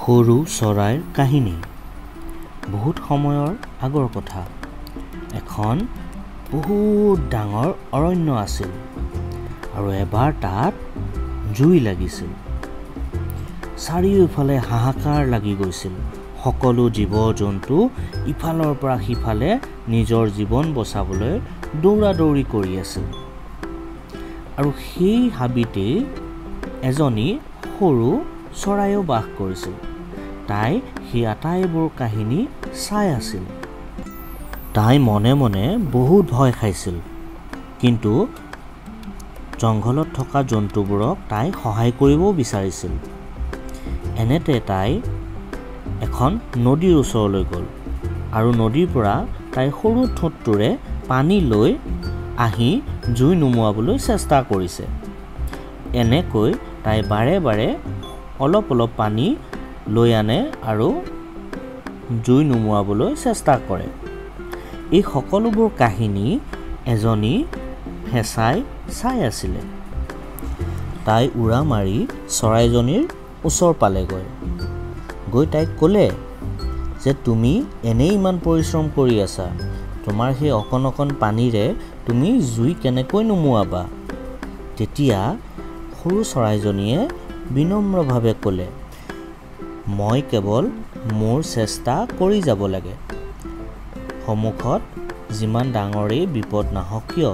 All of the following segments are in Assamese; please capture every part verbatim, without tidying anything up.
সৰু চৰাইৰ কাহিনী। বহুত সময়ৰ আগৰ কথা। এখন বহুত ডাঙৰ অৰণ্য আছিল আৰু এবাৰ তাত জুই লাগিছিল। চাৰিওফালে হাহাকাৰ লাগি গৈছিল। সকলো জীৱ-জন্তু ইফালৰ পৰা সিফালে নিজৰ জীৱন বচাবলৈ দৌৰা-দৌৰি কৰি আছিল। আৰু সেই হাবিতেই এজনী সৰু চৰাইও বাস কৰিছিল। তাই সেই আটাইবোৰ কাহিনী চাই আছিল। তাই মনে মনে বহুত ভয় খাইছিল, কিন্তু জংঘলত থকা জন্তুবোৰক তাই সহায় কৰিব বিচাৰিছিল। এনেতে তাই এখন নদীৰ ওচৰলৈ গ'ল আৰু নদীৰ পৰা তাই সৰু ঠোঁটটোৰে পানী লৈ আহি জুই নুমুৱাবলৈ চেষ্টা কৰিছে। এনেকৈ তাই বাৰে বাৰে অলপ অলপ পানী লৈ আনে আৰু জুই নুমুৱাবলৈ চেষ্টা কৰে। এই সকলোবোৰ কাহিনী এজনী ফেঁচাই চাই আছিলে। তাই উৰা মাৰি চৰাইজনীৰ ওচৰ পালেগৈ। গৈ তাইক ক'লে যে তুমি এনেই ইমান পৰিশ্ৰম কৰি আছা, তোমাৰ সেই অকণ অকণ পানীৰে তুমি জুই কেনেকৈ নুমুৱাবা? তেতিয়া সৰু চৰাইজনীয়ে বিনম্ৰভাৱে ক'লে, মই কেৱল মোৰ চেষ্টা কৰি যাব লাগে। সন্মুখত যিমান ডাঙৰেই বিপদ নাহক কিয়।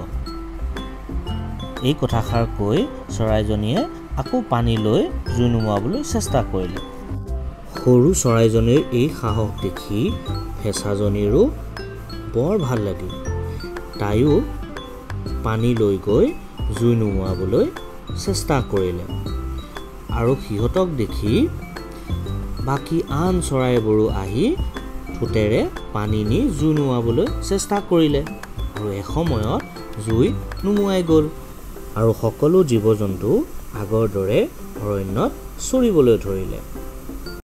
এই কথাষাৰ কৈ চৰাইজনীয়ে আকৌ পানী লৈ জুই নুমুৱাবলৈ চেষ্টা কৰিলে। সৰু চৰাইজনীৰ এই সাহস দেখি ফেঁচাজনীৰো বৰ ভাল লাগিল। তাইও পানী লৈ গৈ জুই নুমুৱাবলৈ চেষ্টা কৰিলে। আৰু সিহঁতক দেখি বাকী আন চৰাইবোৰো আহি ঠোঁটেৰে পানী নি জুই নুমুৱাবলৈ চেষ্টা কৰিলে। আৰু এসময়ত জুই নুমুৱাই গ'ল আৰু সকলো জীৱ-জন্তু আগৰ দৰে অৰণ্যত চৰিবলৈ ধৰিলে।